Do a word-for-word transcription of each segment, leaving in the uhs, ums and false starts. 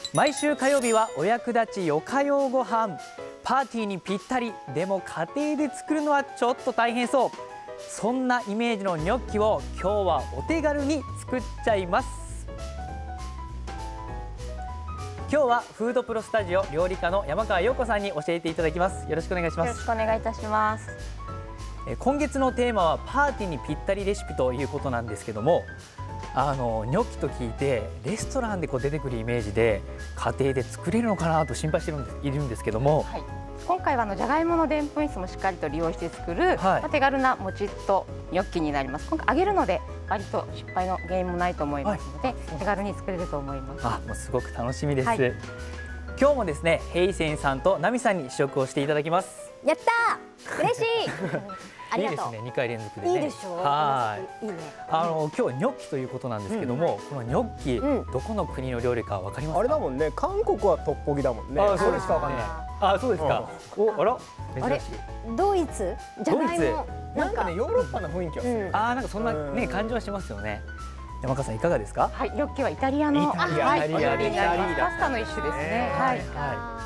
毎週火曜日はお役立ちよかようご飯。パーティーにぴったり、でも家庭で作るのはちょっと大変そう。そんなイメージのニョッキを今日はお手軽に作っちゃいます。今日はフードプロスタジオ料理家の山川陽子さんに教えていただきます。よろしくお願いします。 よろしくお願いいたします。 今月のテーマはパーティーにぴったりレシピということなんですけども、あのニョッキと聞いてレストランでこう出てくるイメージで家庭で作れるのかなと心配しているんですいるんですけども、 はい、今回はあのじゃがいものでんぷん質もしっかりと利用して作る、はい、まあ、手軽なもちっとニョッキになります。今回揚げるので割と失敗の原因もないと思いますので、はい、手軽に作れると思います。 あ、もうすごく楽しみです。はい、今日もですね、ヘイセンさんとナミさんに試食をしていただきます。 やったー、嬉しい。ありがとう。 いいですね、にかい連続でね。 いいでしょう。 はい。 いいね。 あの今日ニョッキということなんですけども、うん、このニョッキ、うん、どこの国の料理かわかりますか？ あれだもんね、韓国はトッポギだもんね。 あ、そうですか。あ、そうですか。お、あら、珍しい。 ドイツ？じゃがいも。 なんかね、ヨーロッパの雰囲気はする。 あ、なんかそんなね感じはしますよね。山川さんいかがですか？ はい、ニョッキはイタリアのイタリア、 はい、お料理になります。パスタの一種ですね。はいはい。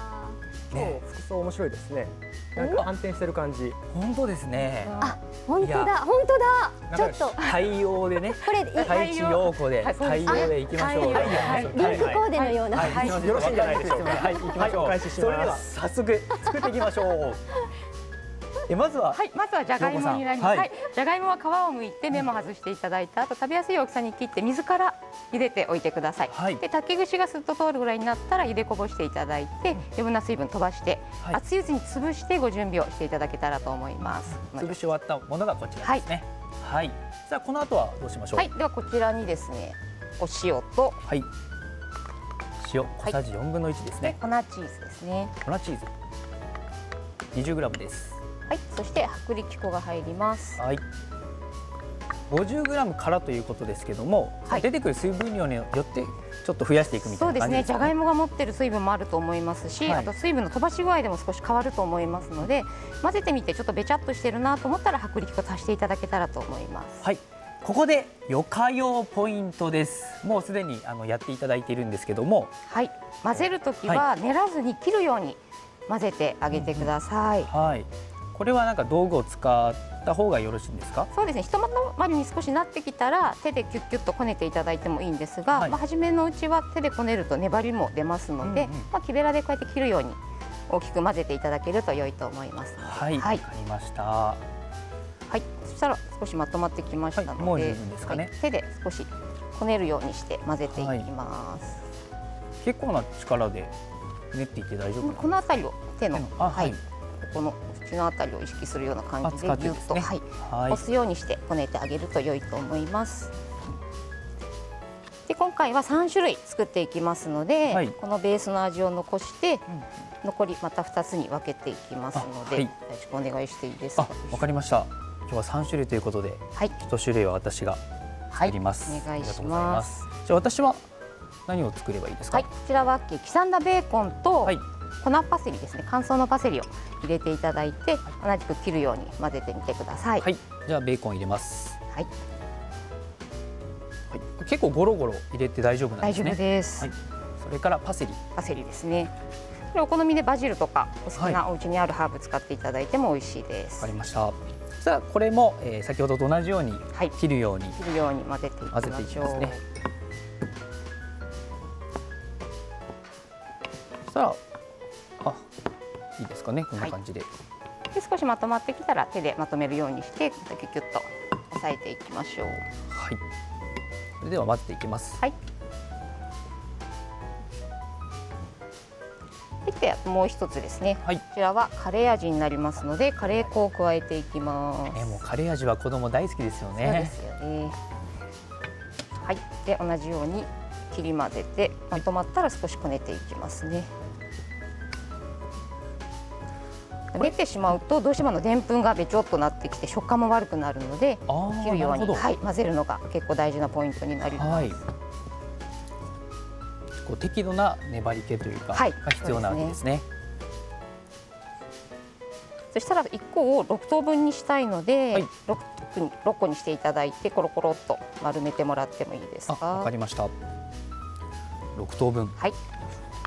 ね、服装面白いですね。なんか反転してる感じ。 本当ですね。 あ、本当だ、本当だ。ちょっと対応でね。 これ太一陽子で対応でいきましょう。 リンクコーデのような。 よろしいんじゃないでしょうか。 はい、行きましょう。 お返しします。 それでは早速作っていきましょう。え、まずは、 はい、まずはじゃがいもになります。はい、じゃがいもは皮を剥いて芽も外していただいた後、食べやすい大きさに切って水から茹でておいてください。はい、で竹串がすっと通るぐらいになったら茹でこぼしていただいて、余分な水分飛ばして、はい、熱いうちに潰してご準備をしていただけたらと思います。 潰し終わったものがこちらですね。はい、はい、さあこの後はどうしましょう？ はい、ではこちらにですね、お塩と、 はい、塩小さじよんぶんのいちですね。 粉チーズですね。 粉チーズ にじゅうグラム です。 はい、そして薄力粉が入ります。 はい。ごじゅうグラム からということですけども、はい、出てくる水分量によってちょっと増やしていくみたいな感じですかね。そうですね。 じゃがいもが持っている水分もあると思いますし、はい、あと水分の飛ばし具合でも少し変わると思いますので、混ぜてみてちょっとべちゃっとしてるなと思ったら薄力粉足していただけたらと思います。 はい。ここでよかようポイントです。もうすでにあのやっていただいているんですけども、 はい。混ぜるときは練らずに切るように混ぜてあげてください。うんうん、はい。 これはなんか道具を使った方がよろしいんですか？ そうですね。一回りに少しなってきたら手でキュッキュッとこねていただいてもいいんですが、はい、まあ初めのうちは手でこねると粘りも出ますので、うんうん、まあ木べらでこうやって切るように大きく混ぜていただけると良いと思います。 はい、わ、はい、かりました。はい。そしたら少しまとまってきましたので、はい、 もう十分ですかね。 はい、手で少しこねるようにして混ぜていきます。 はい、結構な力で練っていって大丈夫？ このあたりを手の、 あ、はい、 ここの口のあたりを意識するような感じでぎゅっと、ね、はい、はい、押すようにしてこねてあげると良いと思います。で今回はさんしゅるい作っていきますので、はい、このベースの味を残して、うん、残りまたふたつに分けていきますので、はい、よろしくお願いしていいですか？ わかりました。今日はさんしゅるいということで、はい、いちしゅるいは私が作ります。 はい、お願いします。 じゃあ私は何を作ればいいですか？ はい、こちらは刻んだベーコンと、はい、粉パセリですね。乾燥のパセリを入れていただいて、同じく切るように混ぜてみてください。 はい。じゃあベーコン入れます。 はい。 はい、結構ゴロゴロ入れて大丈夫なんですね。 大丈夫です。 はい。それからパセリ。 パセリですね。これお好みでバジルとかお好きなお家にあるハーブ使っていただいても美味しいです。 わかりました。さあこれも、えー、先ほどと同じように切るように、はい、 切るように混ぜていきましょう。混ぜていきますね。 さあ、あ、いいですかね、こんな感じで。はい、 で少しまとまってきたら手でまとめるようにしてキュッキュッと押さえていきましょう。 はい。それでは混ぜていきます。 はい。でもう一つですね。はい、こちらはカレー味になりますので、カレー粉を加えていきます。 え、もうカレー味は子供大好きですよね。 そうですよね。はい。で同じように切り混ぜてまとまったら少しこねていきますね。練ってしまうとどうしてものでんぷんがべちょっとなってきて食感も悪くなるので、切るように、はい、混ぜるのが結構大事なポイントになります。はい、 こう適度な粘り気というか、はい、が必要なわけですね。 そしたらいっこをろくとうぶんにしたいので、はい、ろっこにしていただいてコロコロっと丸めてもらってもいいですか？ わかりました。ろくとうぶん。 はい。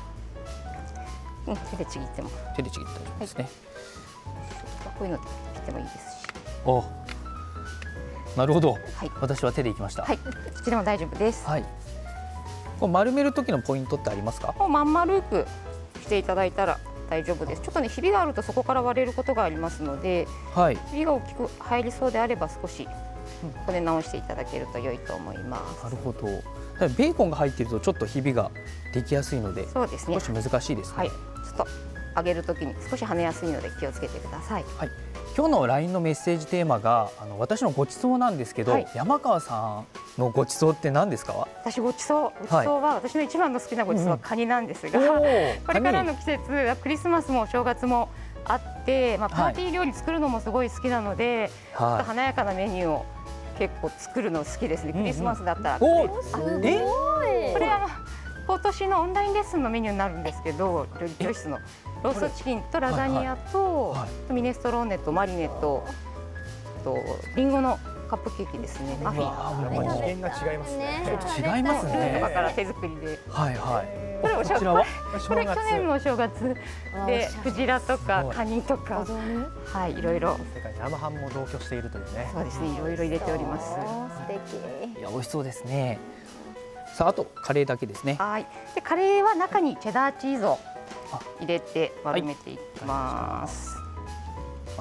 うん、手でちぎっても手でちぎって大丈夫ですね。 こういうので切ってもいいですし。 お、なるほど。 はい、 私は手でいきました。 はい、こっちでも大丈夫です。 はい。これ丸める時のポイントってありますか？ もうまん丸くしていただいたら大丈夫です。ちょっとね、ひびがあるとそこから割れることがありますので、 はい。 ひびが大きく入りそうであれば少しここで直していただけると良いと思います。 なるほど。ベーコンが入っているとちょっとひびができやすいので、 そうですね。 少し難しいですね。 はい。ちょっと揚げるときに少し跳ねやすいので気をつけてください。 はい。今日の ライン のメッセージテーマがあの私のごちそうなんですけど、はい、山川さんのごちそうって何ですか？ 私ごちそう、ごちそうは、はい、私の一番の好きなごちそうはカニなんですが、うん、これからの季節、クリスマスもお正月もあって、まあ、パーティー料理作るのもすごい好きなので、はい、ちょっと華やかなメニューを結構作るの好きですね。クリスマスだったら、 うんうん、すごい。 これは今年のオンラインレッスンのメニューになるんですけど、料理教室のローストチキンとラザニアと、はいはい、ミネストローネとマリネととリンゴのカップケーキですね。マフィン。 次元が違いますね。 違いますね。 とかから手作りで。 はいはい。 これお正月。これ去年のお正月でクジラとかカニとか、はい、いろいろ。 世界に生ハムも同居しているというね。 そうですね。いろいろ入れております。素敵。 いや美味しそうですね。さあ、あとカレーだけですね。 はい。でカレーは中にチェダーチーズを入れて丸めていきます。 はい、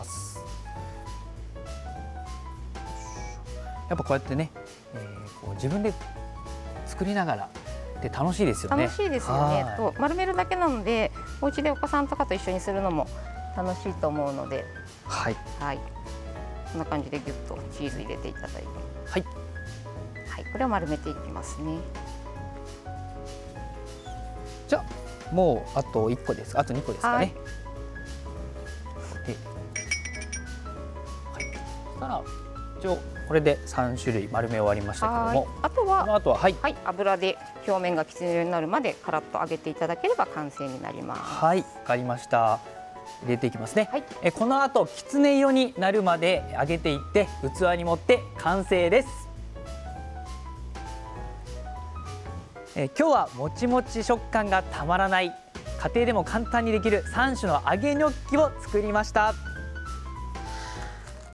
やっぱこうやってね、えー、こう自分で作りながらで楽しいですよね。 楽しいですよね。と丸めるだけなので、お家でお子さんとかと一緒にするのも楽しいと思うので、 はい。 はい。こんな感じでギュッとチーズ入れていただいて、 はい。 はい、これを丸めていきますね。 じゃあもうあといっこです。あとにこですかね。はい。はい、そしたら一応これでさんしゅるい丸め終わりましたけども、 あとは、 あとは、はい、 はい、油で表面がきつね色になるまでカラッと揚げていただければ完成になります。 はい、わかりました。入れていきますね。 はい、 えこの後きつね色になるまで揚げていって器に盛って完成です。え今日はもちもち食感がたまらない家庭でも簡単にできるさん種の揚げニョッキを作りました。